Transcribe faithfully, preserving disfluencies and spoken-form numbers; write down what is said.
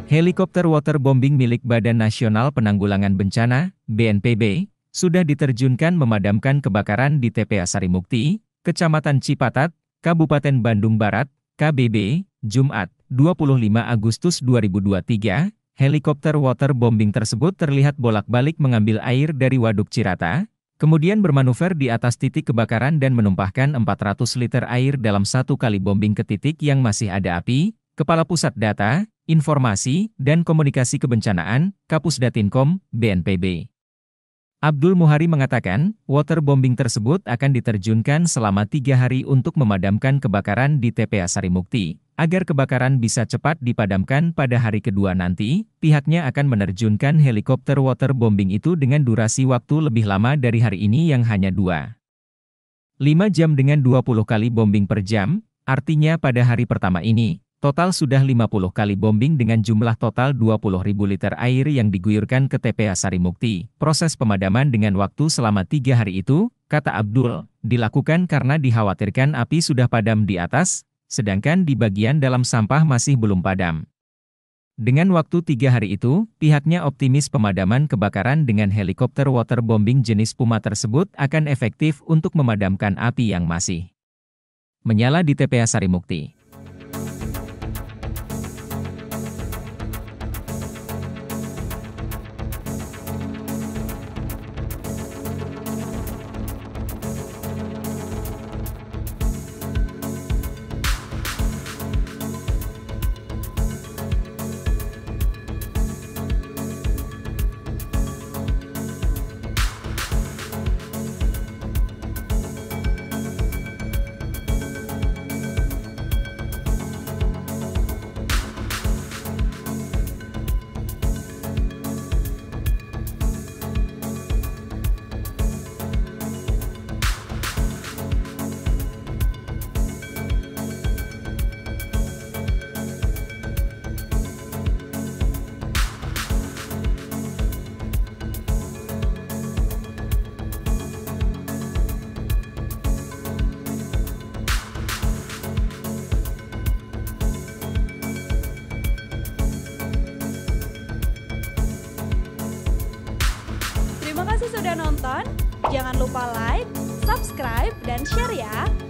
Helikopter waterbombing milik Badan Nasional Penanggulangan Bencana, B N P B, sudah diterjunkan memadamkan kebakaran di T P A Sarimukti, Kecamatan Cipatat, Kabupaten Bandung Barat, K B B, Jumat, dua puluh lima Agustus dua ribu dua puluh tiga. Helikopter waterbombing tersebut terlihat bolak-balik mengambil air dari Waduk Cirata, kemudian bermanuver di atas titik kebakaran dan menumpahkan empat ratus liter air dalam satu kali bombing ke titik yang masih ada api. Kepala Pusat Data, Informasi, dan Komunikasi Kebencanaan, Kapusdatinkom, B N P B. Abdul Muhari mengatakan, waterbombing tersebut akan diterjunkan selama tiga hari untuk memadamkan kebakaran di T P A Sarimukti. Agar kebakaran bisa cepat dipadamkan pada hari kedua nanti, pihaknya akan menerjunkan helikopter waterbombing itu dengan durasi waktu lebih lama dari hari ini yang hanya dua puluh lima jam dengan dua puluh kali bombing per jam, artinya pada hari pertama ini, total sudah lima puluh kali bombing dengan jumlah total dua puluh ribu liter air yang diguyurkan ke T P A Sarimukti. Proses pemadaman dengan waktu selama tiga hari itu, kata Abdul, dilakukan karena dikhawatirkan api sudah padam di atas, sedangkan di bagian dalam sampah masih belum padam. Dengan waktu tiga hari itu, pihaknya optimis pemadaman kebakaran dengan helikopter waterbombing jenis Puma tersebut akan efektif untuk memadamkan api yang masih menyala di T P A Sarimukti. Terima kasih sudah nonton, jangan lupa like, subscribe, dan share ya!